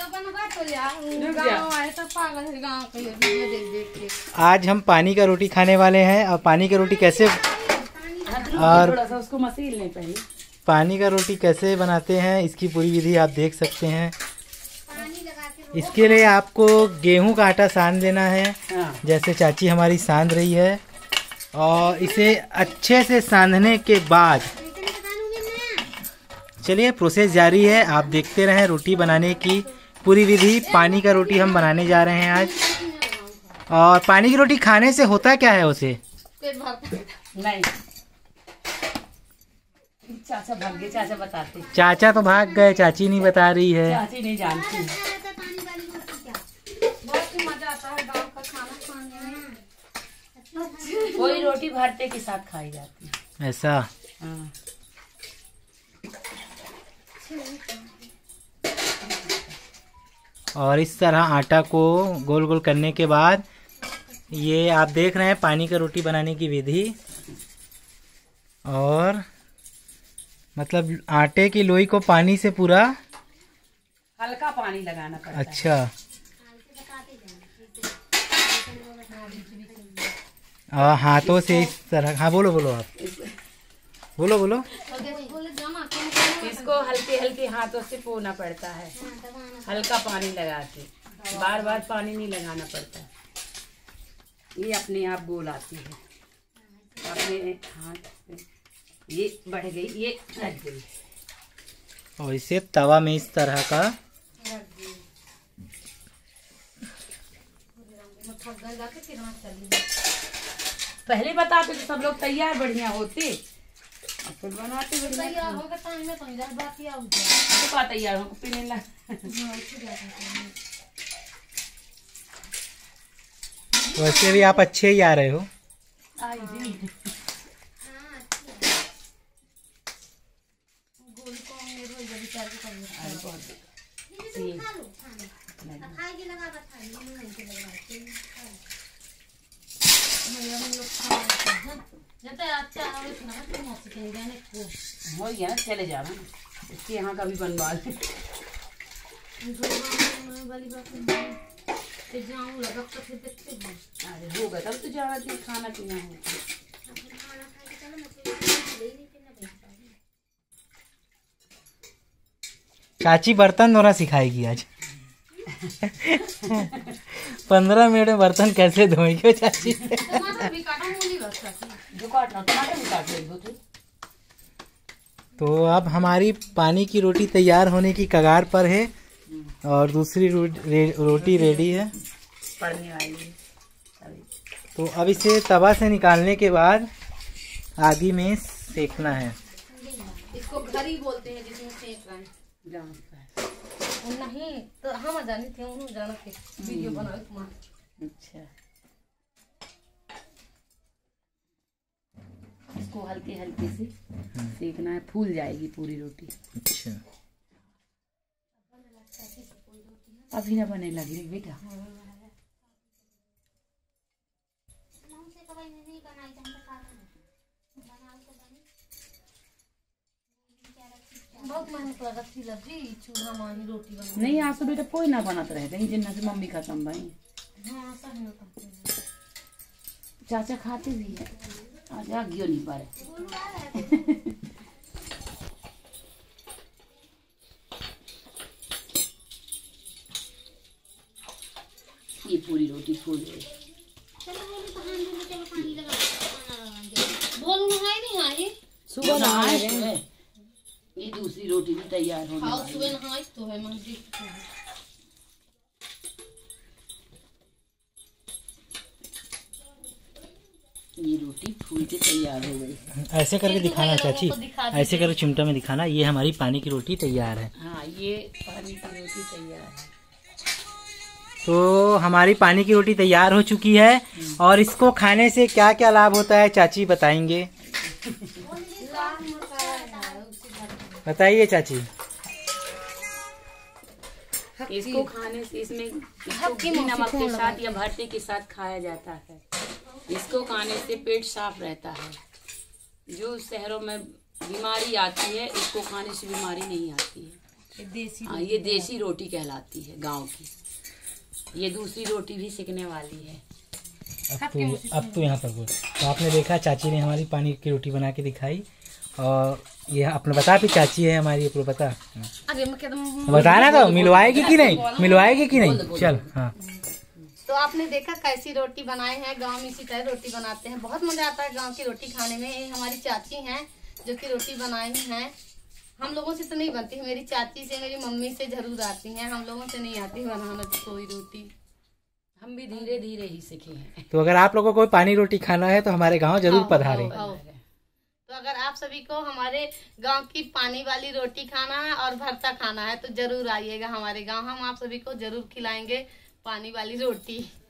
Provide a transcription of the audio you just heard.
आज हम पानी का रोटी खाने वाले हैं। और पानी का रोटी कैसे उसको मसील नहीं पहले पानी का रोटी कैसे बनाते हैं इसकी पूरी विधि आप देख सकते हैं। इसके लिए आपको गेहूं का आटा सान देना है, जैसे चाची हमारी सान रही है। और इसे अच्छे से सानने के बाद चलिए प्रोसेस जारी है। आप देखते रहें रोटी बनाने की पूरी विधि। पानी का रोटी हम बनाने जा रहे हैं आज। और पानी की रोटी खाने से होता क्या है उसे? नहीं, चाचा भाग गए, चाचा बताते। चाचा तो भाग गए, चाची नहीं बता रही है। चाची नहीं जानती। बहुत ही मजा आता है गाँव का खाना खाने में। कोई रोटी भरते के साथ खाई जाती है। ऐसा? हाँ। और इस तरह आटा को गोल गोल करने के बाद ये आप देख रहे हैं पानी का रोटी बनाने की विधि। और मतलब आटे की लोई को पानी से पूरा हल्का पानी लगाना पड़ता है। अच्छा। हाथों से इस तरह। हाँ बोलो बोलो आप बोलो। इसको हल्के हल्के हाथों से पोना पड़ता है, हल्का पानी लगा के। बार बार पानी नहीं लगाना पड़ता। ये अपने आप गोल आती है। अपने हाथ ये बढ़ गई, ये रख गई। और इसे तवा में इस तरह का पहले बताते तो सब लोग तैयार बढ़िया होते, और फिर बनाते तैयार होगा टाइम में तो इधर बात ही आउट तो का तैयार हो पीने ला। वैसे भी आप अच्छे ही आ रहे हो। हो गया ना, चले जाना इसके यहाँ का भी बनवा ले। अरे होगा तब तो जाना चाहिए, खाना पीना होगा। चाची बर्तन धोना सिखाएगी आज। 15 मिनट में बर्तन कैसे धोएंगे चाची? तो अब हमारी पानी की रोटी तैयार होने की कगार पर है और दूसरी रोटी रेडी है पड़ने वाली है। तो अब इसे तवा से निकालने के बाद आगी में सेकना है। इसको घरी बोलते हैं जिसमें सेक रहे हैं। नहीं तो हम जानी थे, उन्होंने जाना थे वीडियो बनाओ तुम्हारा। अच्छा, इसको हल्के हल्के से सेकना है, फूल जाएगी पूरी रोटी। अच्छा, अभी ना बने लगी बेटा। बहुत मेहनत लगती लगी चूल्हा में रोटी बनाने। नहीं आज तो बेटा कोई ना बनाते रहते हैं, जिन्ना से मम्मी खत्म भाई। हाँ सब ना करते हैं। चाचा खाते भी है, आज आगियो नहीं पारे। ये पूरी रोटी फूल गई। बोलू है नहीं है सुबह नहाए हैं, ये दूसरी रोटी भी तैयार होने वाली है। सुबह नहाए तो है मस्जिद। ये रोटी फूल के तैयार हो गई। ऐसे करके दिखाना चाची, ऐसे करके चिमटा में दिखाना। ये हमारी पानी की रोटी तैयार है। हाँ ये पानी की रोटी तैयार है। तो हमारी पानी की रोटी तैयार हो चुकी है और इसको खाने से क्या क्या लाभ होता है चाची बताएंगे? बताइए चाची। इसको खाने से इसमें नमक के साथ या भरते के साथ खाया जाता है। इसको खाने से पेट साफ रहता है। जो शहरों में बीमारी आती है, इसको खाने से बीमारी नहीं आती है। ये देसी रोटी कहलाती है गांव की। ये दूसरी रोटी भी सिकने वाली है। अब तो यहाँ पर बोल। तो आपने देखा चाची ने हमारी पानी की रोटी बना के दिखाई, और ये आपने बता भी चाची है हमारी, आपको बता बताना तो मिलवाएगी कि नहीं, मिलवाएगी कि नहीं। चल हाँ। तो आपने देखा कैसी रोटी बनाए हैं, गांव में इसी तरह रोटी बनाते हैं। बहुत मजा आता है गांव की रोटी खाने में। ये हमारी चाची हैं जो कि रोटी बनाई हैं। हम लोगों से तो नहीं बनती, मेरी चाची से मेरी मम्मी से जरूर आती हैं, हम लोगों से नहीं आती बनाना कोई रोटी। हम भी धीरे धीरे ही सीखे हैं। तो अगर आप लोगों को पानी रोटी खाना है तो हमारे गाँव जरूर पधारें। तो अगर आप सभी को हमारे गांव की पानी वाली रोटी खाना है और भरता खाना है तो जरूर आइएगा हमारे गांव। हम आप सभी को जरूर खिलाएंगे पानी वाली रोटी।